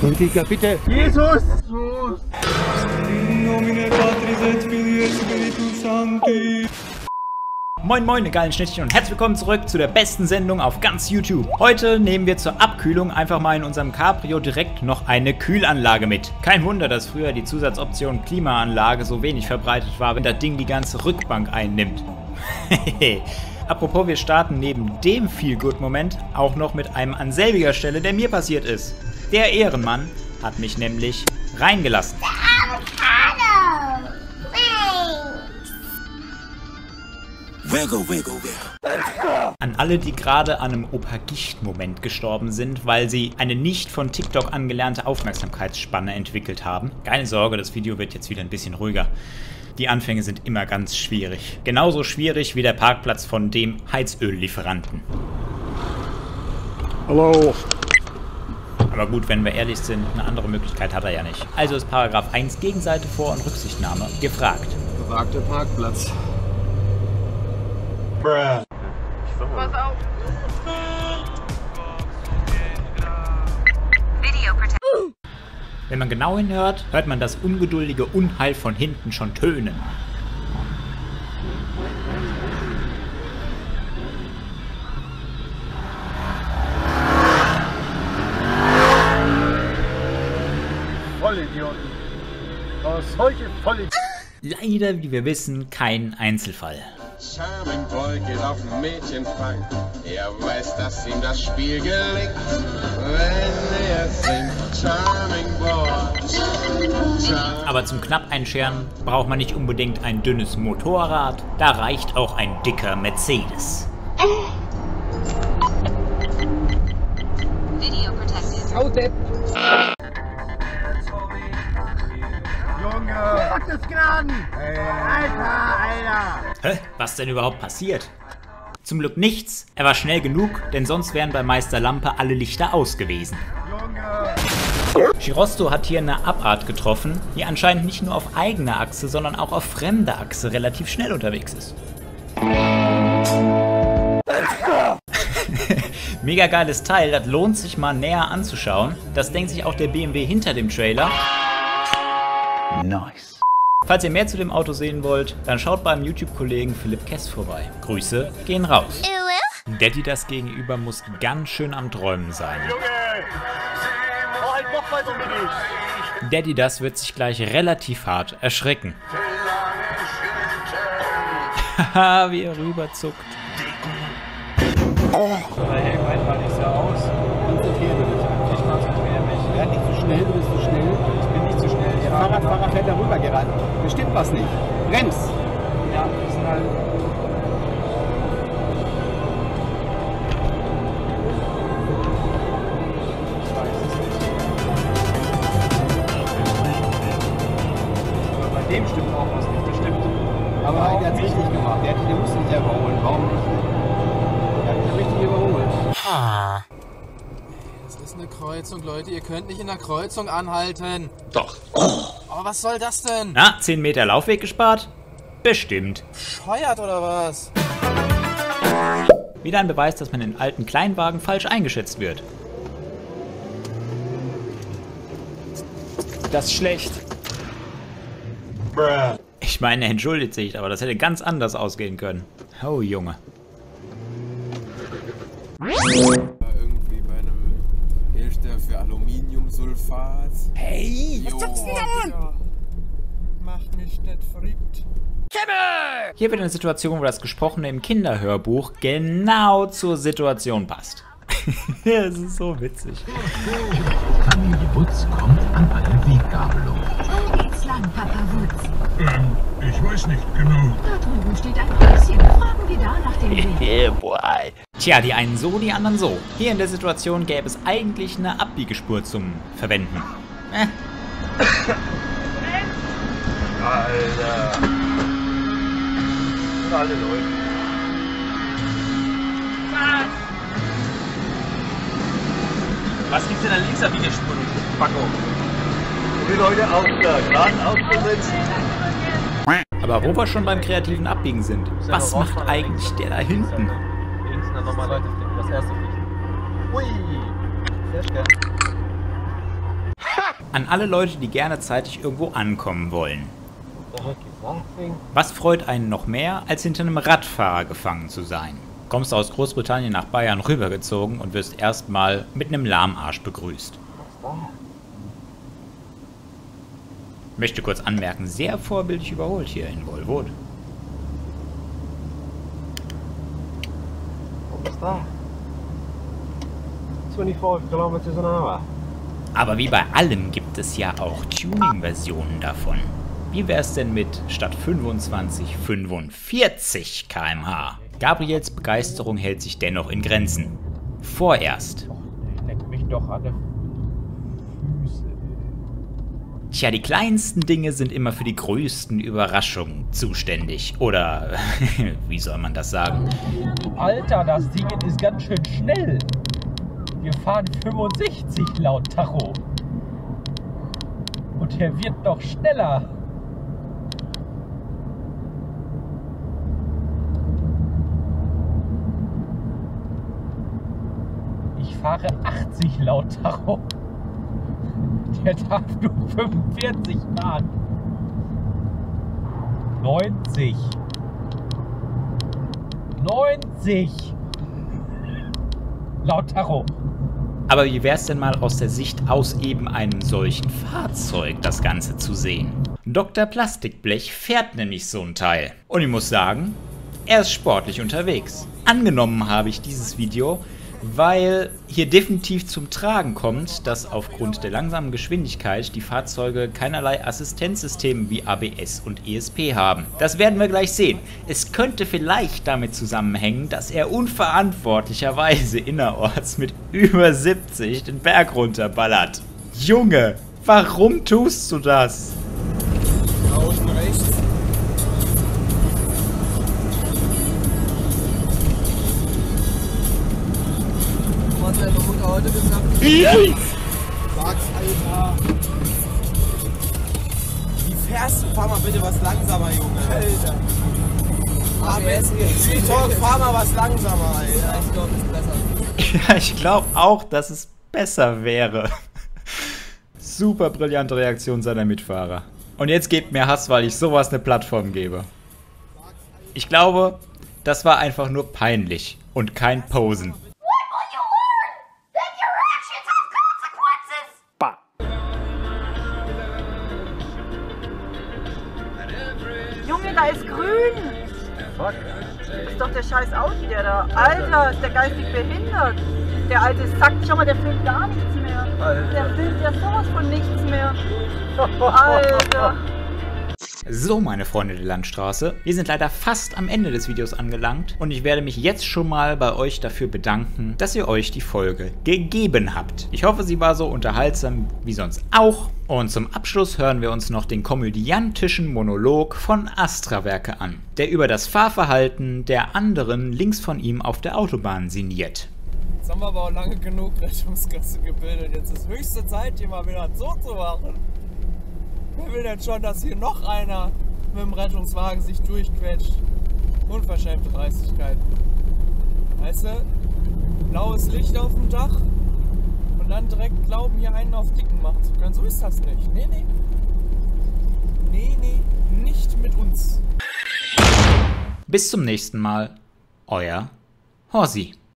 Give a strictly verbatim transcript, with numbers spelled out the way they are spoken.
Politiker, bitte! Jesus! Moin moin, ihr geilen Schnittchen und herzlich willkommen zurück zu der besten Sendung auf ganz YouTube. Heute nehmen wir zur Abkühlung einfach mal in unserem Cabrio direkt noch eine Kühlanlage mit. Kein Wunder, dass früher die Zusatzoption Klimaanlage so wenig verbreitet war, wenn das Ding die ganze Rückbank einnimmt. Apropos, wir starten neben dem Feel-Good-Moment auch noch mit einem an selbiger Stelle, der mir passiert ist. Der Ehrenmann hat mich nämlich reingelassen. Wiggle, wiggle, wiggle. An alle, die gerade an einem Opa-Gicht-Moment gestorben sind, weil sie eine nicht von TikTok angelernte Aufmerksamkeitsspanne entwickelt haben. Keine Sorge, das Video wird jetzt wieder ein bisschen ruhiger. Die Anfänge sind immer ganz schwierig. Genauso schwierig wie der Parkplatz von dem Heizöllieferanten. Hallo. Aber gut, wenn wir ehrlich sind, eine andere Möglichkeit hat er ja nicht. Also ist Paragraph eins Gegenseite, Vor- und Rücksichtnahme gefragt. Gewagter Parkplatz. Bruh. Pass auf! Wenn man genau hinhört, hört man das ungeduldige Unheil von hinten schon tönen. Vollidioten. Oh, solche Vollidioten. Leider, wie wir wissen, kein Einzelfall. Charming Boy geht auf ein Mädchenfang. Er weiß, dass ihm das Spiel gelingt, wenn er singt. Charming Boy. Charming. Aber zum knapp einscheren braucht man nicht unbedingt ein dünnes Motorrad, da reicht auch ein dicker Mercedes. Video protected. Haut Junge! Gottes Gnaden! Alter, Alter! Hä? Was denn überhaupt passiert? Zum Glück nichts. Er war schnell genug, denn sonst wären bei Meister Lampe alle Lichter aus gewesen. Junge! Girosto hat hier eine Abart getroffen, die anscheinend nicht nur auf eigener Achse, sondern auch auf fremder Achse relativ schnell unterwegs ist. Mega geiles Teil, das lohnt sich mal näher anzuschauen. Das denkt sich auch der B M W hinter dem Trailer. Nice. Falls ihr mehr zu dem Auto sehen wollt, dann schaut beim YouTube-Kollegen Philipp Kess vorbei. Grüße gehen raus. Daddy das Gegenüber muss ganz schön am Träumen sein. Halt noch mal so mit Daddy das wird sich gleich relativ hart erschrecken. Haha, wie er rüberzuckt. Hey, mein Mann ist ja aus. Konzentriere dich. Ich konzentriere mich. Werd nicht zu schnell, du bist zu schnell. Ich bin nicht zu schnell. Der Fahrradfahrer fährt da rüber gerannt. Da stimmt was nicht. Brems! Ja, wir sind halt. Ich weiß es nicht. Aber bei dem stimmt auch was nicht. Das stimmt. Aber der hat es richtig gemacht. Der, der musste nicht überholen. Warum nicht? Der hat mich richtig überholt. Das ist eine Kreuzung, Leute. Ihr könnt nicht in der Kreuzung anhalten. Doch. Aber was soll das denn? Na, zehn Meter Laufweg gespart? Bestimmt. Scheuert oder was? Wieder ein Beweis, dass man in alten Kleinwagen falsch eingeschätzt wird. Das ist schlecht. Bruh. Ich meine, er entschuldigt sich, aber das hätte ganz anders ausgehen können. Oh, Junge. Irgendwie bei einem Hersteller für Aluminiumsulfat. Hey! Was sagst du denn? Macht mich nicht verrückt. Hier wird eine Situation, wo das Gesprochene im Kinderhörbuch genau zur Situation passt. Das ist so witzig. Familie Wutz kommt an eine Weggabelung. Wo geht's lang, Papa Wutz? Ähm, ich weiß nicht genau. Da drüben steht ein Häuschen. Fragen wir da nach dem Weg. Yeah, boy. Tja, die einen so, die anderen so. Hier in der Situation gäbe es eigentlich eine Abbiegespur zum Verwenden. Äh. Alter. Und alle Leute. Was gibt's denn an links Abbiegespur, du Backo? Die Leute auf der Geraden auszusetzen. Aber wo wir schon beim kreativen Abbiegen sind, was macht eigentlich der da hinten? Links dann nochmal Leute fliegen, das erste fliegen. Hui! Sehr schön. An alle Leute, die gerne zeitig irgendwo ankommen wollen. Was freut einen noch mehr, als hinter einem Radfahrer gefangen zu sein? Kommst du aus Großbritannien nach Bayern rübergezogen und wirst erstmal mit einem Lahmarsch begrüßt. Möchte kurz anmerken, sehr vorbildlich überholt hier in Wolwood. What's that? twenty-five kilometers an hour. Aber wie bei allem gibt es ja auch Tuning-Versionen davon. Wie wär's denn mit statt fünfundzwanzig, fünfundvierzig Kilometer pro Stunde? Gabriels Begeisterung hält sich dennoch in Grenzen. Vorerst. Leck mich doch an der Füße. Tja, die kleinsten Dinge sind immer für die größten Überraschungen zuständig. Oder, wie soll man das sagen? Alter, das Ding ist ganz schön schnell. Wir fahren fünfundsechzig laut Tacho. Und er wird noch schneller. Ich fahre achtzig laut Tacho. Der darf nur fünfundvierzig fahren. neunzig. neunzig. Laut Tacho. Aber wie wär's denn mal aus der Sicht aus eben einem solchen Fahrzeug das Ganze zu sehen? Doktor Plastikblech fährt nämlich so ein Teil. Und ich muss sagen, er ist sportlich unterwegs. Angenommen habe ich dieses Video, weil hier definitiv zum Tragen kommt, dass aufgrund der langsamen Geschwindigkeit die Fahrzeuge keinerlei Assistenzsysteme wie A B S und E S P haben. Das werden wir gleich sehen. Es könnte vielleicht damit zusammenhängen, dass er unverantwortlicherweise innerorts mit über siebzig den Berg runterballert. Junge, warum tust du das? Außen rechts. Was hat deine Mutter heute gesagt? Sag's, Alter. Wie fährst du? Fahr mal bitte was langsamer, Junge. Alter. A B S, Talk, fahr mal was langsamer, Alter. Ich glaube, das ist besser. Ja, ich glaube auch, dass es besser wäre. Super brillante Reaktion seiner Mitfahrer. Und jetzt gebt mir Hass, weil ich sowas eine Plattform gebe. Ich glaube, das war einfach nur peinlich und kein Posen. Junge, da ist grün! Fuck. Das ist doch der scheiß Audi, der da. Alter, ist der geistig behindert. Der alte Sack, schau mal, der filmt gar nichts mehr. Alter. Der filmt ja sowas von nichts mehr. Alter. So, meine Freunde der Landstraße, wir sind leider fast am Ende des Videos angelangt und ich werde mich jetzt schon mal bei euch dafür bedanken, dass ihr euch die Folge gegeben habt. Ich hoffe, sie war so unterhaltsam wie sonst auch. Und zum Abschluss hören wir uns noch den komödiantischen Monolog von Astra-Werke an, der über das Fahrverhalten der anderen links von ihm auf der Autobahn sinniert. Jetzt haben wir aber auch lange genug Rettungsgasse gebildet. Jetzt ist höchste Zeit, hier mal wieder so zu machen. Wer will denn schon, dass hier noch einer mit dem Rettungswagen sich durchquetscht? Unverschämte Dreistigkeit. Weißt du, blaues Licht auf dem Dach und dann direkt glauben, hier einen auf Dicken machen zu können. So ist das nicht. Nee, nee. Nee, nee, nicht mit uns. Bis zum nächsten Mal, euer Horsi.